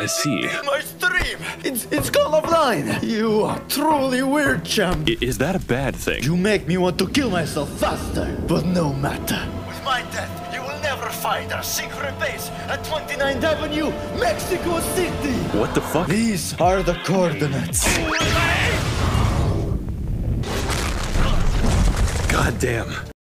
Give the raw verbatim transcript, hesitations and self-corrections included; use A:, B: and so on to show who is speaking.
A: I see.
B: My stream! It's, it's gone offline! You are truly weird, champ.
A: I is that a bad thing?
B: You make me want to kill myself faster, but no matter. With my death, you will never find our secret base at twenty-ninth Avenue, Mexico City!
A: What the fuck?
B: These are the coordinates.
A: God damn.